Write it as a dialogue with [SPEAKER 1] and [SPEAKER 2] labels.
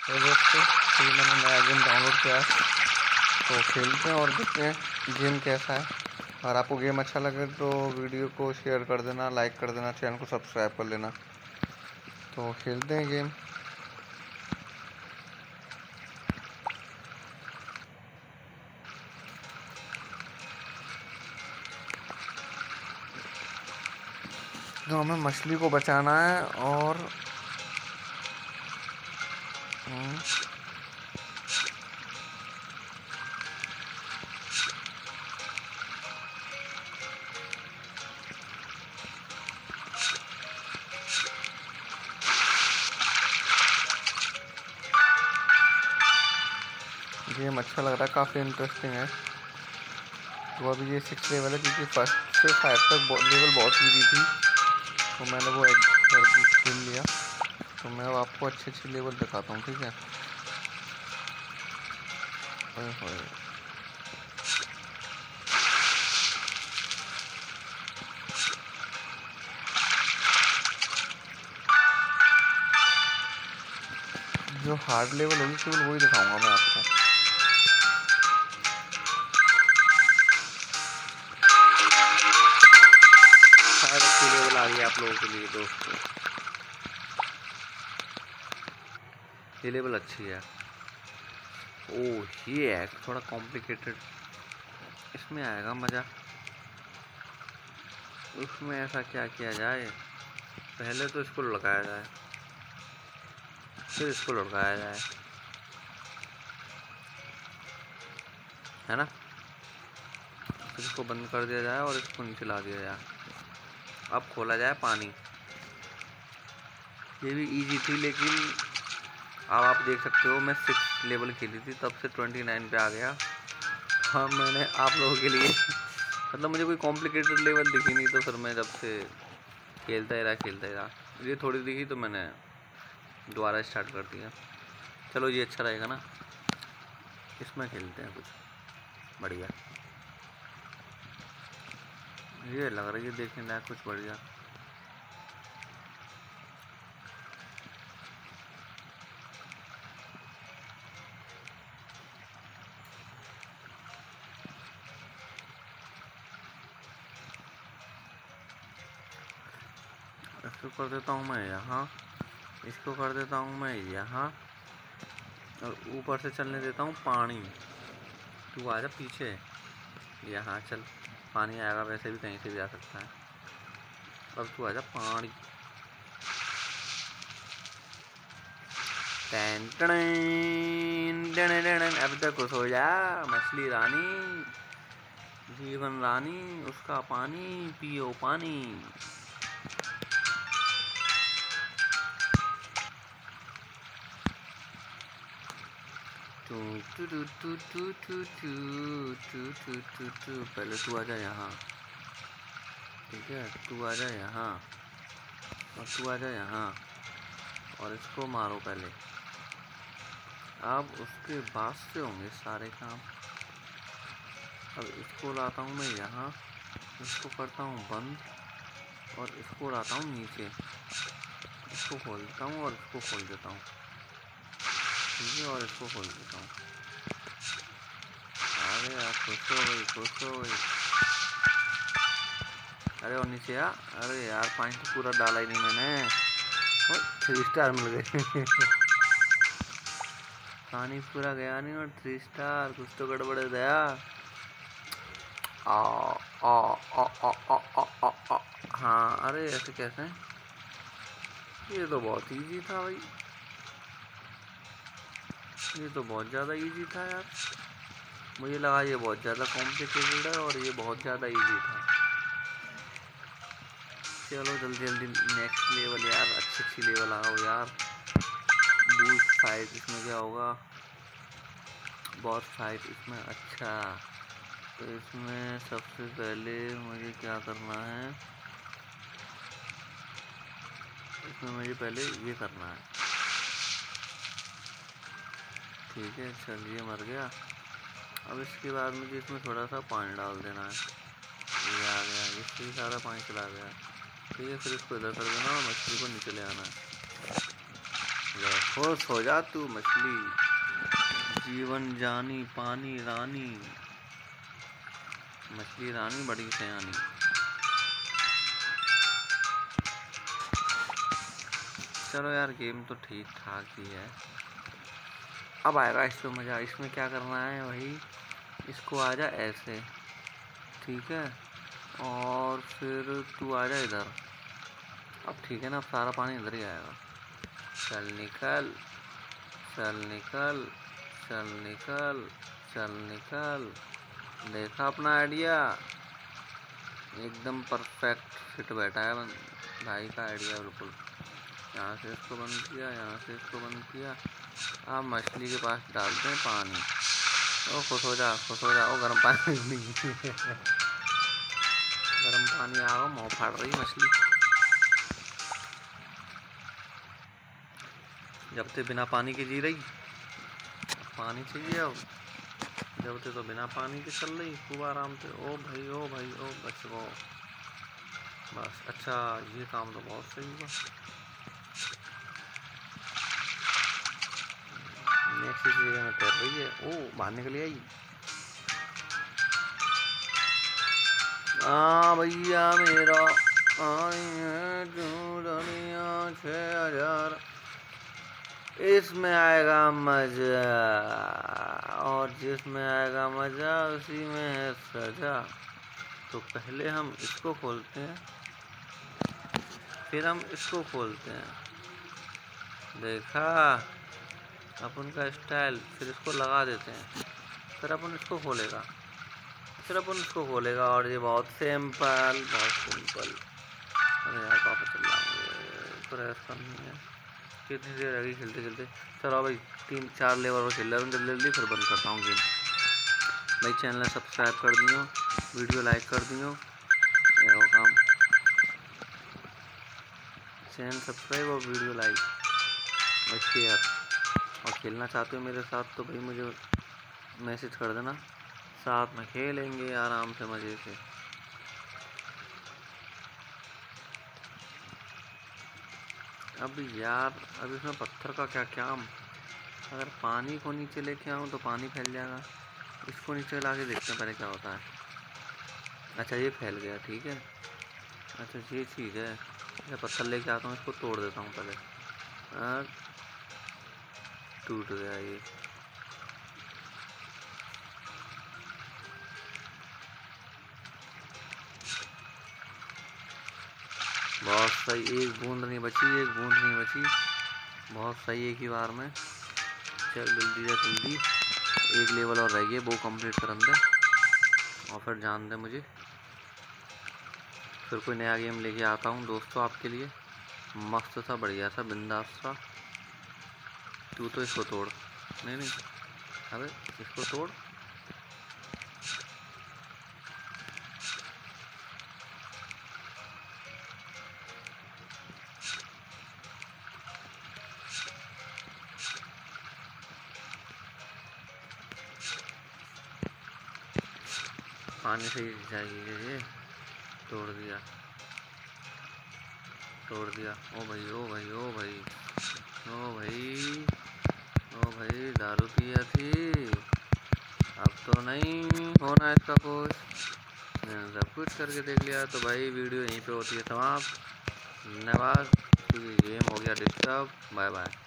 [SPEAKER 1] तो दोस्तों, ये मैंने नया गेम डाउनलोड किया है, तो खेलते हैं और देखते हैं गेम कैसा है। और आपको गेम अच्छा लगे तो वीडियो को शेयर कर देना, लाइक कर देना, चैनल को सब्सक्राइब कर लेना। तो खेलते हैं गेम। तो हमें मछली को बचाना है और गेम अच्छा लग रहा है, काफ़ी इंटरेस्टिंग है। तो अभी ये 6 लेवल है, क्योंकि फर्स्ट से 5 तक लेवल बहुत ईजी थी, तो मैंने वो खेल लिया। तो मैं अब आपको अच्छे अच्छे लेवल दिखाता हूँ, ठीक है। ओए होए, जो हार्ड लेवल होगी केवल वही दिखाऊंगा मैं आपको। शायद अच्छी लेवल आ गई आप लोगों के लिए दोस्तों, ये लेवल अच्छी है। ओह, ये है थोड़ा कॉम्प्लिकेटेड, इसमें आएगा मज़ा। उसमें ऐसा क्या किया जाए, पहले तो इसको लगाया जाए, फिर इसको लगाया जाए, है ना। फिर इसको बंद कर दिया जाए और इसको नीचे ला दिया जाए। अब खोला जाए पानी। ये भी इजी थी, लेकिन अब आप देख सकते हो मैं 6 लेवल खेली थी, तब से 29 पे आ गया। हाँ, मैंने आप लोगों के लिए मतलब मुझे कोई कॉम्प्लिकेटेड लेवल दिखी नहीं, तो फिर मैं जब से खेलता ही रहा। ये थोड़ी दिखी तो मैंने दोबारा स्टार्ट कर दिया। चलो, ये अच्छा रहेगा ना, इसमें खेलते हैं कुछ बढ़िया। ये लग रहा है, ये देखने लायक कुछ बढ़िया। इसको कर देता हूँ मैं यहाँ, इसको कर देता हूँ मैं यहाँ, और ऊपर से चलने देता हूँ पानी। तू आजा पीछे, यहाँ चल, पानी आएगा, वैसे भी कहीं से भी आ सकता है। अब तू आजा पानी। अब तक खुश हो जा मछली रानी, जीवन रानी, उसका पानी पियो पानी। पहले तू आजा यहाँ, ठीक है, तू आजा यहाँ और तू आजा यहाँ, और इसको मारो पहले। अब उसके बाद से होंगे सारे काम। अब इसको लाता हूँ मैं यहाँ, इसको करता हूँ बंद, और इसको लाता हूँ नीचे, इसको खोल देता हूँ और इसको खोल देता हूँ, ठीक है, और इसको खोल देता हूँ। अरे यार, खुश हो गई। अरे और नीचे आ, अरे यार पानी तो पूरा डाला ही नहीं मैंने, और 3 स्टार मिल गए। पानी पूरा गया नहीं और 3 स्टार, कुछ तो गड़बड़ है दया। आ आ आ आ आ आ आ आ हाँ, अरे ऐसे कैसे, ये तो बहुत इजी था भाई, ये तो बहुत ज़्यादा इजी था यार। मुझे लगा ये बहुत ज़्यादा कॉम्प्लिकेटेड है, और ये बहुत ज़्यादा इजी था। चलो जल्दी जल्दी नेक्स्ट लेवल यार, अच्छी लेवल आओ यार। बूस्ट फाइट, इसमें क्या होगा, बॉस फाइट इसमें। अच्छा, तो इसमें सबसे पहले मुझे क्या करना है, इसमें मुझे पहले ये करना है, ठीक है। चलिए, मर गया। अब इसके बाद मुझे इसमें थोड़ा सा पानी डाल देना है, ये आ गया, इससे भी सारा पानी चला गया, ठीक है। फिर इसको इधर कर देना और मछली को नीचे ले आना है। खुश हो जा तू मछली, जीवन जानी पानी रानी, मछली रानी बड़ी सयानी। चलो यार गेम तो ठीक ठाक ही है। अब आएगा इसमें मज़ा। इसमें क्या करना है वही, इसको आजा ऐसे, ठीक है, और फिर तू आजा इधर। अब ठीक है ना, अब सारा पानी इधर ही आएगा। चल निकल, चल निकल, चल निकल, चल निकल। देखा अपना आइडिया, एकदम परफेक्ट फिट बैठा है भाई का आइडिया बिल्कुल। यहाँ से इसको बंद किया, यहाँ से इसको बंद किया। अब मछली के पास डालते हैं पानी। ओ खुश हो जा, खुश हो जा। ओ गर्म पानी नहीं गर्म पानी आ गया, मुँह फाड़ रही मछली। जब से बिना पानी के जी रही, पानी चाहिए अब। जब से तो बिना पानी के चल रही खूब आराम से। ओ भाई ओ भाई ओ बच गो बस। अच्छा ये काम तो बहुत सही हुआ। नेक्स्ट इस जगह में तैर रही है। ओ बाहर निकल आई। भैया मेरा आई है दुनिया 6000, इसमें आएगा मजा, और जिसमें आएगा मजा उसी में है सजा। तो पहले हम इसको खोलते हैं, फिर हम इसको खोलते हैं। देखा अपन का स्टाइल। फिर इसको लगा देते हैं, फिर अपन इसको खोलेगा, फिर अपन इसको खोलेगा। और ये बहुत सिंपल, बहुत सिंपल। अरे यार पापा चल जाएंगे, प्रेस करनी है। कितनी देर लगी खेलते खेलते। चलो भाई 3-4 लेवल और खेल रहा हूँ जल्दी जल्दी, फिर बंद करता हूँ गेम। भाई चैनल सब्सक्राइब कर दियो, वीडियो लाइक कर दियो, काम चैनल सब्सक्राइब और वीडियो लाइक और शेयर। और खेलना चाहते हो मेरे साथ तो भाई मुझे मैसेज कर देना, साथ में खेलेंगे आराम से मज़े से। अब यार अब इसमें पत्थर का क्या काम। अगर पानी को नीचे लेके आऊँ तो पानी फैल जाएगा। इसको नीचे ला के देखते हैं पहले क्या होता है। अच्छा ये फैल गया, ठीक है। अच्छा ये चीज़ है। मैं पत्थर लेके आता हूँ, इसको तोड़ देता हूँ पहले। टूट गया ये। बहुत सही, एक बूंद नहीं बची, एक बूंद नहीं बची। बहुत सही, एक ही बार में। चल जल्दी जा जल्दी, एक लेवल और रह गया, वो कंप्लीट कर दे और फिर जान दे मुझे। फिर कोई नया गेम लेके आता हूँ दोस्तों आपके लिए, मस्त सा बढ़िया सा बिंदास सा। तू तो इसको तोड़, नहीं नहीं, अबे इसको तोड़। पानी से ही चाहिए ये। तोड़ दिया, तोड़ दिया। ओ भाई ओ भाई ओ भाई ओ भाई ओ भाई, दारू पिया थी, अब तो नहीं होना इसका कुछ। मैंने सब कुछ करके देख लिया। तो भाई वीडियो यहीं पे होती है समाप्त। धन्यवाद। गेम हो गया डिस्टर्ब। Bye bye.